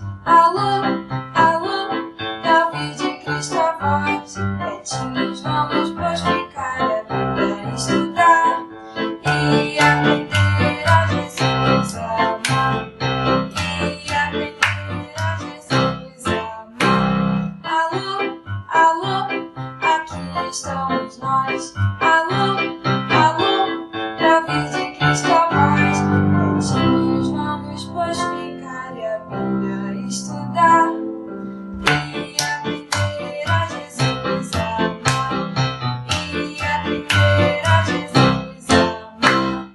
Alô, alô, pra ouvir de Cristo a voz. Quietinhos vamos pois ficar a Bíblia estudar e aprender a Jesus amar. E aprender a Jesus amar. Alô, alô, aqui estamos nós. Alô, alô, pra ouvir de Cristo a voz. Quietinhos vamos pois ficar e a Bíblia estudar e aprender a Jesus amar. E aprender a Jesus amar.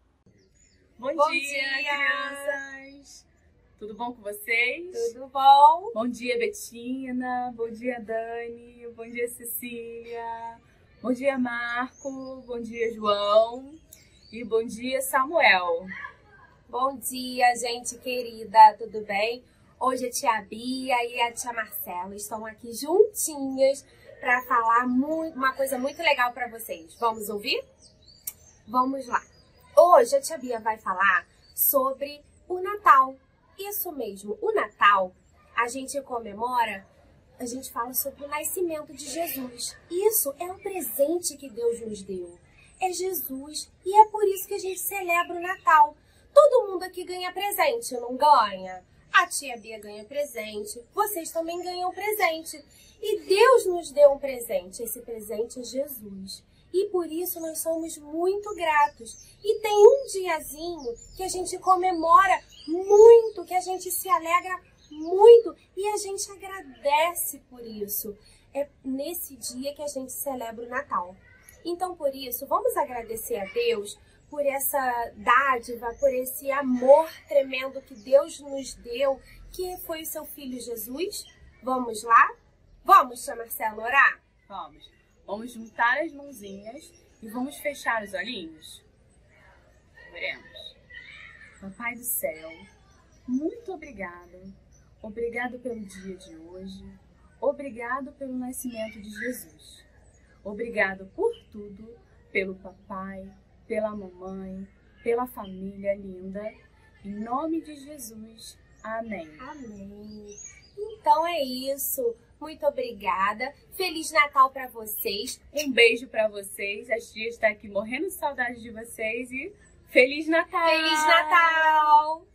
Bom dia, crianças! Tudo bom com vocês? Tudo bom? Bom dia, Betina. Bom dia, Dani. Bom dia, Cecília. Bom dia, Marco. Bom dia, João. E bom dia, Samuel. Bom dia, gente querida, tudo bem? Hoje a tia Bia e a tia Marcela estão aqui juntinhas para falar uma coisa muito legal para vocês. Vamos ouvir? Vamos lá. Hoje a tia Bia vai falar sobre o Natal. Isso mesmo, o Natal a gente comemora, a gente fala sobre o nascimento de Jesus. Isso é um presente que Deus nos deu. É Jesus e é por isso que a gente celebra o Natal. Todo mundo aqui ganha presente, não ganha? A tia Bia ganha presente, vocês também ganham presente. E Deus nos deu um presente, esse presente é Jesus. E por isso nós somos muito gratos. E tem um diazinho que a gente comemora muito, que a gente se alegra muito e a gente agradece por isso. É nesse dia que a gente celebra o Natal. Então, por isso, vamos agradecer a Deus por essa dádiva, por esse amor tremendo que Deus nos deu, que foi o seu Filho Jesus. Vamos lá? Vamos, tia Marcela, orar? Vamos. Vamos juntar as mãozinhas e vamos fechar os olhinhos. Oremos. Papai do céu, muito obrigado. Obrigado pelo dia de hoje. Obrigado pelo nascimento de Jesus. Obrigado por tudo, pelo papai, pela mamãe, pela família linda. Em nome de Jesus. Amém. Amém. Então é isso. Muito obrigada. Feliz Natal para vocês. Um beijo para vocês. A tia está aqui morrendo de saudade de vocês e Feliz Natal! Feliz Natal!